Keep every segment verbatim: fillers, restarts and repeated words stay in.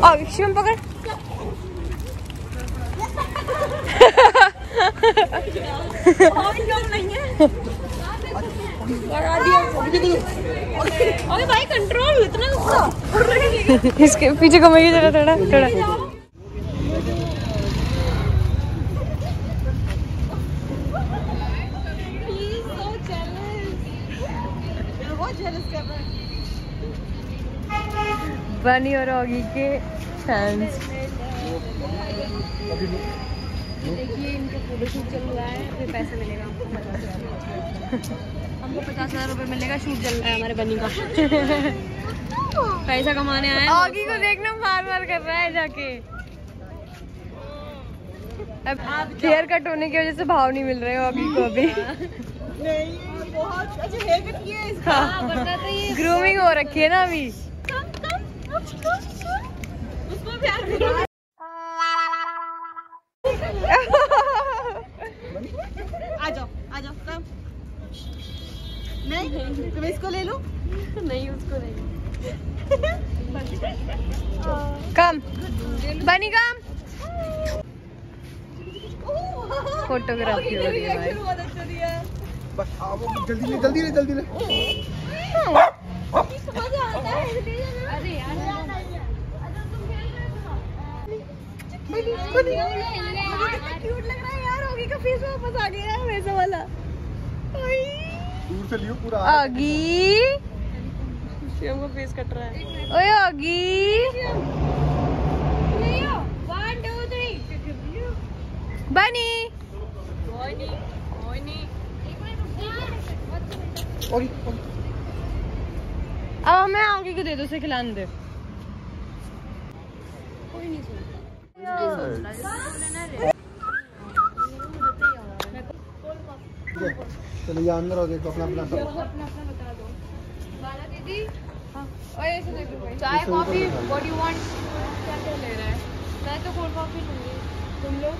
और शिवम पकड़। अरे भाई कंट्रोल इतना गुस्सा। इसके पीछे घुमाइए जरा थोड़ा थोड़ा। बनी और ऑगी के फैंस। देखिए इनका फोटोशूट चल रहा है, फिर पैसा मिलेगा हमको। पचास हजार रुपए मिलेगा, शूट चल रहा है हमारे बनी का। पैसा कमाने आए। ऑगी को देखना मार मार कर रहा है जाके। अब हेयर कट होने की वजह से भाव नहीं मिल रहे ऑगी को अभी। नहीं बहुत अच्छा हेयर कट किया है इसका। ग्रूमिंग हो रखी है ना अभी। उसको प्यार करो। आ जाओ आ जाओ कम। नहीं तुम इसको ले लो। नहीं उसको नहीं। कम बनी कम। फोटोग्राफी हो रही है भाई। बस आओ जल्दी ले जल्दी ले जल्दी ले। अरे यार क्यूट लग रहा है यार। ऑगी का फेस वापस आ गया है वैसा वाला। दूर से लियो पूरा। ऑगी शिवम को फेस कट रहा है। ओए ऑगी वन टू थ्री बनी। अब मैं ऑगी को दे दो, उसे खिलाने दे। कोई नहीं सुनता। चलो ये अंदर आओ, देखो अपना अपना सब। अपना अपना बता दो। बाला दीदी और ऐसे देखो भाई। चाय कॉफी व्हाट यू वांट। क्या क्या ले रहा है? मैं तो कोल्ड कॉफी लूंगी। तुम लोग?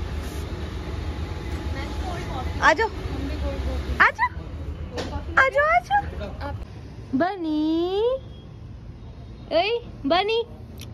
मैं कोल्ड कॉफी। आ जाओ हम भी कोल्ड कॉफी। आ जाओ आ जाओ आ जाओ। बनी ए बनी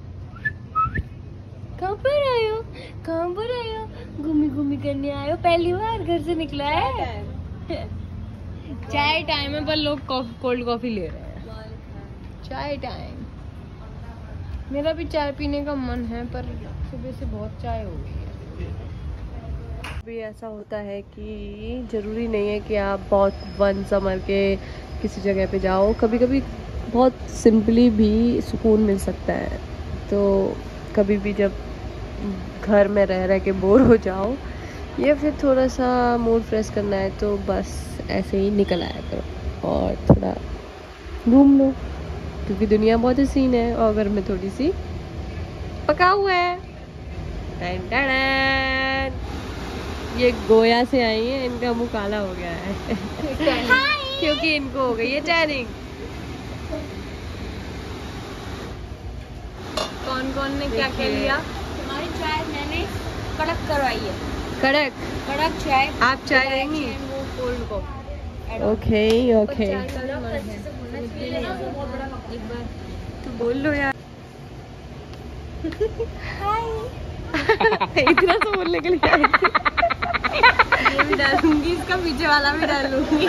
कहाँ पर आयो? कहाँ पर आयो? घूमी घूमी करने आयो? पहली बार घर से निकला है। चाय टाइम है पर लोग कोल्ड कॉफी ले रहे हैं। चाय टाइम। मेरा भी चाय पीने का मन है पर सुबह से बहुत चाय हो गई है। भी ऐसा होता है कि ज़रूरी नहीं है कि आप बहुत वन समर के किसी जगह पे जाओ। कभी कभी बहुत सिंपली भी सुकून मिल सकता है। तो कभी भी जब घर में रह रह के बोर हो जाओ या फिर थोड़ा सा मूड फ्रेश करना है तो बस ऐसे ही निकल आया करो और थोड़ा घूम लो, क्योंकि दुनिया बहुत हसीन है और घर में थोड़ी सी पका हुआ है। टन टन। ये गोया से आई है, इनका मुंह काला हो गया है क्योंकि इनको हो गई है टैनिंग। कौन कौन ने क्या क्या लिया? हमारी चाय मैंने कड़क करवाई है। कड़क कड़क चाय। आप चाय लेंगी? वो कोल्ड को ओके ओके। एक बार तो बोल लो यार। हाय। इतना तो बोलने के लिए आई थी। ये भी डालूंगी, इसका पीछे वाला भी डालूंगी।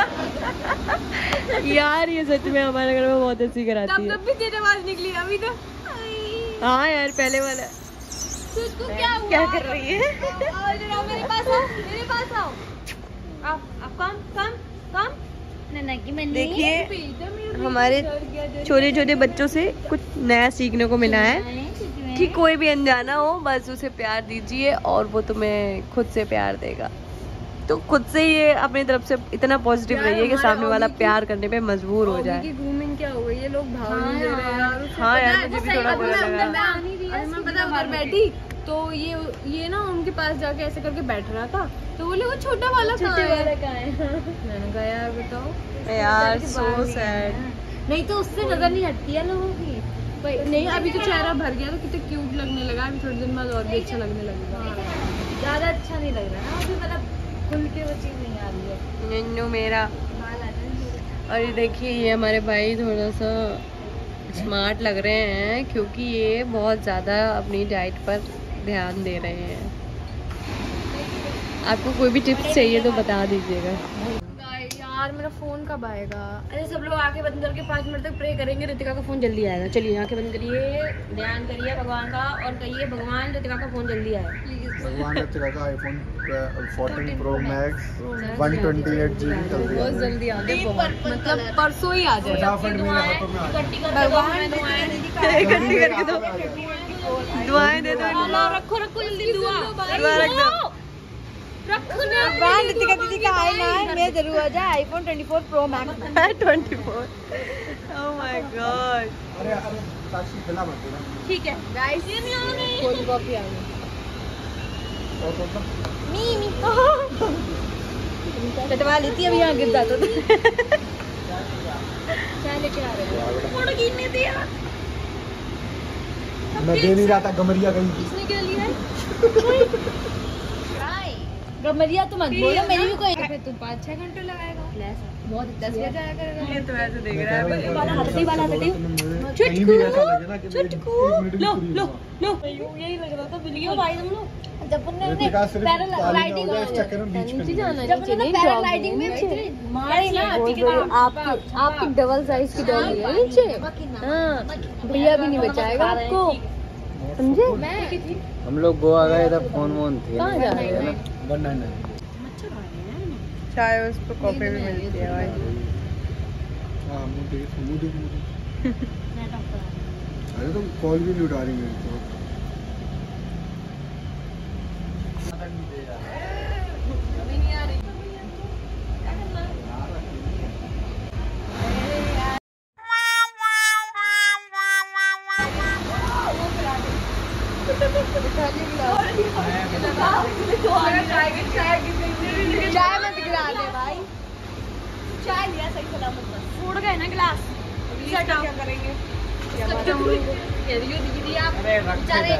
यार ये सच में हमारे घर में बहुत हंसी कराती है। तब भी तेरी आवाज निकली अभी तो। हाँ यार पहले वाला। तुझको क्या हुआ? क्या कर रही है? आओ जरा मेरे पास आओ, मेरे पास आओ। आप आप कम कम कम। नन्ना की मन्नी। देखिए हमारे छोटे छोटे बच्चों से कुछ नया सीखने को मिला है कि कोई भी अनजाना हो बस उसे प्यार दीजिए और वो तुम्हें खुद से प्यार देगा। तो खुद से ये अपनी तरफ से इतना पॉजिटिव रहिए कि सामने वाला प्यार करने पे मजबूर हो जाए। ग्रूमिंग क्या हो गई? ये लोग भाव नहीं दे रहे यार। हाँ यार मुझे भी थोड़ा बुरा लगा। मैं पता उधर बैठी तो ये ये ना उनके पास जाके ऐसे करके बैठ रहा था तो बोले वो छोटा वाला कहाँ है? मैंने कहा यार बताओ यार सो सैड। नहीं तो उससे नजर नहीं हटती है लोगों की। नहीं अभी तो चेहरा भर गया तो कितना क्यूट लगने लगा। अभी थोड़े दिन बाद और भी अच्छा लगने लगेगा। ज्यादा अच्छा नहीं लग रहा ना अभी, मतलब खुल के वो चीज नहीं आ रही है। नन्नू मेरा। और ये देखिए ये हमारे भाई थोड़ा सा स्मार्ट लग रहे हैं क्योंकि ये बहुत ज़्यादा अपनी डाइट पर ध्यान दे रहे हैं। आपको कोई भी टिप्स चाहिए तो बता दीजिएगा। यार मेरा फोन कब आएगा? अरे सब लोग आंखें बंद करके पाँच मिनट तक प्रे करेंगे, रितिका का फोन जल्दी आएगा। चलिए आंखें बंद करिए, ध्यान करिए भगवान का और कहिए भगवान रितिका का फोन जल्दी आए प्लीज। भगवान रितिका का iPhone fourteen pro max one twenty eight G B जल्दी बहुत जल्दी आ जाए, मतलब परसों ही आ जाए। फटाफट मेरे हाथों में आ जाए। भगवान इकट्ठी करके दो, दुआएं दे दो। रखो रखो जल्दी दुआ दुआ रख दो, रखो ना। भगवान रितिका दीदी का आई ना मैं जरूर आ जाए iPhone twenty four pro max twenty four. Oh my god. अरे अरे साक्षी गला मत देना। ठीक है गाइस, ये नहीं आ गई कोल्ड कॉफी आ गई। और कौन सा? मी मी कटवा लेती अब यहाँ गिर जाता था। क्या लेके आ रहे हैं? फोटो गिरने दिया। मैं दे नहीं रहा था, गमरिया गई थी। किसने क्या लिया है? गमरिया तो मत बोलो, मेरी भी कोई फिर तू पाँच छह घंटे लगाएगा। बहुत दस बजे आया करेगा। ये तो ऐसे देख रहा है। वाला हटती वाला हटती कहीं भी ऐसा लगे ना कि मेरी चुटकू एक मिनट भी लो पूरी लो ना हो। लो यही लग रहा था बिल्लियों भाई तुम लोग। जब उन्होंने रितिका सिर्फ पैराग्लाइडिंग हो गया, इस चक्कर में बीच में नीचे जाना है, जब नीचे उन्होंने नहीं पैराग्लाइडिंग में मारे ना आपकी आपकी डबल साइज की डॉली है नीचे। हाँ भैया भी नहीं बचाएगा आपको, समझे? हम लोग गोवा गए थे, फोन वोन थे। कहाँ जा रहे हैं? One nine nine. चाय उस पर कॉफी भी मिलती है भाई। हाँ मुँह देख मुँह देख मुँह देख। अरे तुम कॉल भी नहीं उठा रही मेरी तो। चाय मत गिरा दे भाई, चाय लिया सही सलामत बस। उड़ गए ना गिलास, क्या करेंगे? दीदी आप बेचारे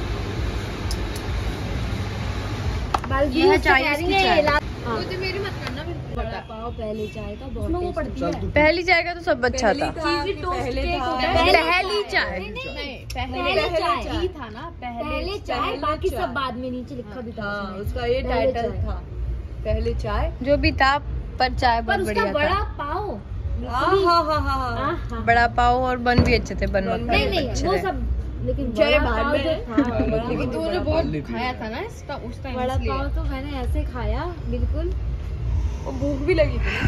ये है चाय इसकी चाय। तो मेरी मत करना फिर। बड़ा पाव पहले चाय का बहुत वो पड़ती है। पहली चाय का तो सब अच्छा था। पहले पहली चाय पहले चाय ही था ना, पहले चाय, बाकी सब बाद में नीचे लिखा भी था। उसका ये पहले टाइटल चाय। था, पहली चाय। जो भी था पर चाय पर बहुत उसका बढ़िया बड़ा था। पाव हाँ हाँ हाँ हाँ आहा। बड़ा पाव और बन भी अच्छे थे, बन नहीं नहीं वो सब, लेकिन चाय बड़ा बाद पाव में जो था, लेकिन तूने बहुत खाया था ना इसका उस टाइम, बड़ा पाव तो मैंने ऐसे खाया बिल्कुल, और भूख भी लगी थी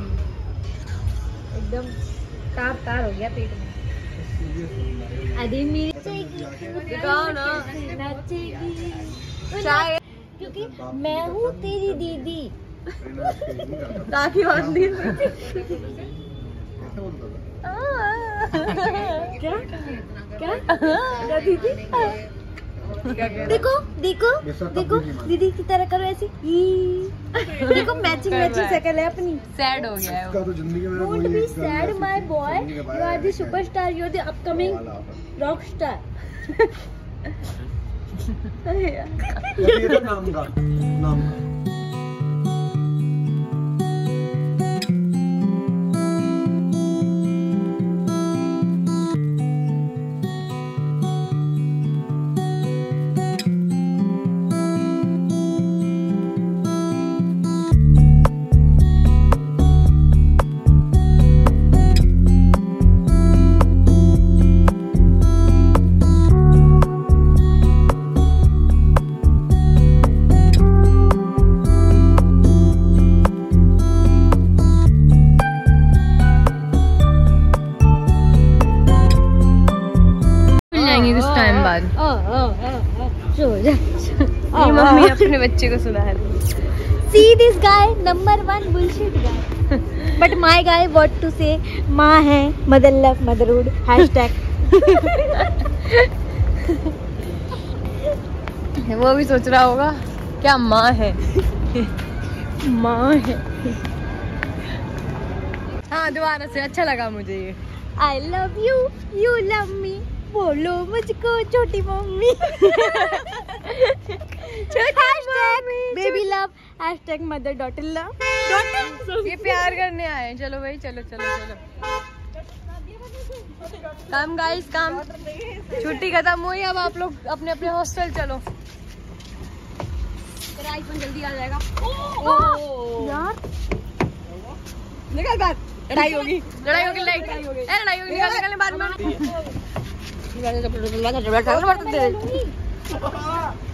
एकदम तार तार हो गया पेट में। अरे मेरी दिखाओ ना नचेगी चाय, क्योंकि मैं हूँ तेरी दीदी। ताकि बांधी क्या क्या क्या दीदी? देखो देखो देखो दीदी की तरह करो ऐसे। देखो मैचिंग मैचिंग शक्ल है अपनी। सैड हो गया है इसका तो जिंदगी में Don't be sad, my boy. You are the superstar. You are the upcoming rock star. ये तो नाम का नाम का। ये मम्मी अपने बच्चे को सुना रही। See this guy, number one bullshit guy. But my guy what to say? माँ है, mother love, motherhood. Hashtag. वो भी सोच रहा होगा क्या माँ है। माँ है। हाँ दोबारा से अच्छा लगा मुझे ये। I love you, you love me. बोलो मुझको छोटी mummy. Baby love, hashtag mother daughter love. ये प्यार करने आए। चलो भाई चलो चलो चलो। काम गाइस काम, छुट्टी खत्म हुई, अब आप लोग अपने अपने हॉस्टल चलो। तेरा आईफोन जल्दी आ जाएगा। यार निकल बात, लड़ाई होगी लड़ाई होगी लाइट ए लड़ाई होगी निकल निकलने बाद में